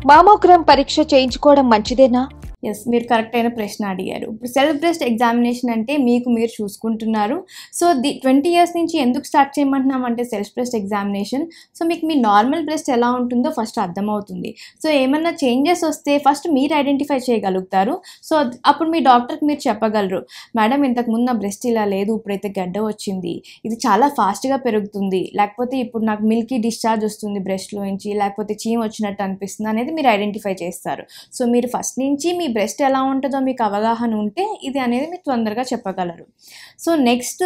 Mammogram పరీక్ష చేయించుకోవడం మంచిదేనా? ఎస్, మీరు కరెక్ట్ అయిన ప్రశ్న అడిగారు. ఇప్పుడు సెల్ఫ్ బ్రెస్ట్ ఎగ్జామినేషన్ అంటే మీరు చూసుకుంటున్నారు. సో 20 years నుంచి ఎందుకు స్టార్ట్ చేయమంటున్నాం అంటే సెల్ఫ్ బ్రెస్ట్ ఎగ్జామినేషన్. సో మీకు మీ నార్మల్ బ్రెస్ట్ ఎలా ఉంటుందో ఫస్ట్ అర్థమవుతుంది. సో ఏమన్నా చేంజెస్ వస్తే ఫస్ట్ మీరు ఐడెంటిఫై చేయగలుగుతారు. సో అప్పుడు మీ డాక్టర్కి మీరు చెప్పగలరు, మేడం ఇంతకుముందు నా బ్రెస్ట్ ఇలా లేదు, ఇప్పుడైతే గడ్డ వచ్చింది, ఇది చాలా ఫాస్ట్గా పెరుగుతుంది, లేకపోతే ఇప్పుడు నాకు మిల్కీ డిశ్చార్జ్ వస్తుంది బ్రెస్ట్లో నుంచి, లేకపోతే చీమ వచ్చినట్టు అనిపిస్తుంది అనేది మీరు ఐడెంటిఫై చేస్తారు. సో మీరు ఫస్ట్ నుంచి మీ బ్రెస్ట్ ఎలా ఉంటుందో మీకు అవగాహన ఉంటే ఇది అనేది మీరు తొందరగా చెప్పగలరు. సో నెక్స్ట్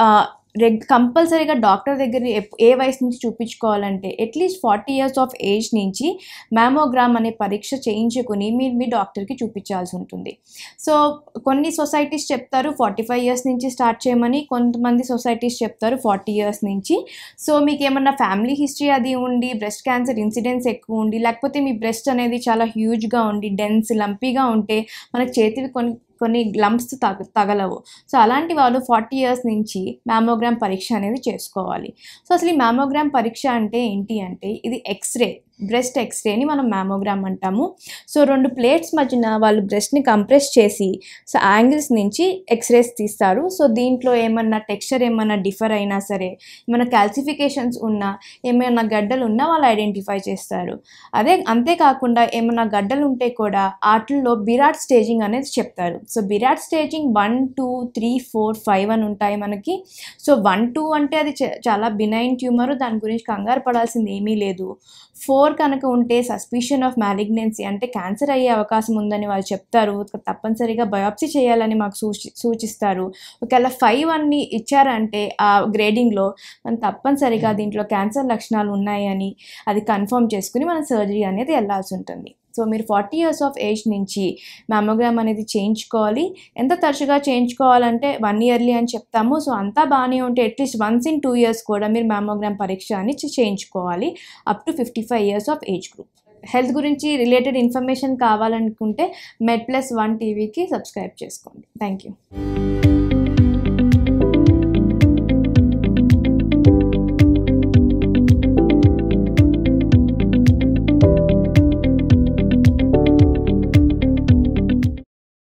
కంపల్సరీగా డాక్టర్ దగ్గర ఏ వయసు నుంచి చూపించుకోవాలంటే అట్లీస్ట్ 40 years ఆఫ్ ఏజ్ నుంచి మ్యామోగ్రామ్ అనే పరీక్ష చేయించుకుని మీరు మీ డాక్టర్కి చూపించాల్సి ఉంటుంది. సో కొన్ని సొసైటీస్ చెప్తారు 45 years నుంచి స్టార్ట్ చేయమని, కొంతమంది సొసైటీస్ చెప్తారు 40 years నుంచి. సో మీకు ఏమన్నా ఫ్యామిలీ హిస్టరీ అది ఉండి, బ్రెస్ట్ క్యాన్సర్ ఇన్సిడెన్స్ ఎక్కువ ఉండి, లేకపోతే మీ బ్రెస్ట్ అనేది చాలా హ్యూజ్గా ఉండి డెన్స్ లంపీగా ఉంటే మనకు చేతివి కొన్ని లంప్స్ తగలవు. సో అలాంటి వాళ్ళు 40 years నుంచి మ్యామోగ్రామ్ పరీక్ష అనేది చేసుకోవాలి. సో అసలు ఈ మ్యామోగ్రామ్ పరీక్ష అంటే ఏంటి అంటే ఇది ఎక్స్రే, బ్రెస్ట్ ఎక్స్రేని మనం మ్యామోగ్రామ్ అంటాము. సో 2 plates మధ్యన వాళ్ళు బ్రెస్ట్ని కంప్రెస్ చేసి సో యాంగిల్స్ నుంచి ఎక్స్రేస్ తీస్తారు. సో దీంట్లో ఏమన్నా టెక్స్చర్ ఏమన్నా డిఫర్ అయినా సరే, ఏమన్నా క్యాల్సిఫికేషన్స్ ఉన్నా, ఏమైనా గడ్డలు ఉన్నా వాళ్ళు ఐడెంటిఫై చేస్తారు. అంతేకాకుండా ఏమన్నా గడ్డలు ఉంటే కూడా వాటిల్లో బిరాడ్ స్టేజింగ్ అనేది చెప్తారు. సో బిరాడ్ స్టేజింగ్ 1, 2, 3, 4, 5 అని ఉంటాయి మనకి. సో 1, 2 అంటే అది చాలా బినైన్ ట్యూమర్, దాని గురించి కంగారు పడాల్సింది ఏమీ లేదు. 4 కనుక ఉంటే సస్పిషన్ ఆఫ్ మ్యాలిగ్నెన్సీ అంటే క్యాన్సర్ అయ్యే అవకాశం ఉందని వాళ్ళు చెప్తారు. తప్పనిసరిగా బయాప్సీ చేయాలని మాకు సూచిస్తారు. ఒకవేళ 5 అన్ని ఇచ్చారంటే ఆ గ్రేడింగ్లో మనం తప్పనిసరిగా దీంట్లో క్యాన్సర్ లక్షణాలు ఉన్నాయని అది కన్ఫర్మ్ చేసుకుని మనం సర్జరీ అనేది వెళ్ళాల్సి ఉంటుంది. సో మీరు 40 years ఆఫ్ ఏజ్ నుంచి మ్యామోగ్రామ్ అనేది చేయించుకోవాలి. ఎంత తరచుగా చేయించుకోవాలంటే 1 yearly అని చెప్తాము. సో అంతా బాగానే ఉంటే అట్లీస్ట్ once in 2 years కూడా మీరు మ్యామోగ్రామ్ పరీక్ష అని చేయించుకోవాలి up to 55 years of age group. Health గురించి రిలేటెడ్ ఇన్ఫర్మేషన్ కావాలనుకుంటే MedPlus 1 టీవీకి సబ్స్క్రైబ్ చేసుకోండి. Thank you.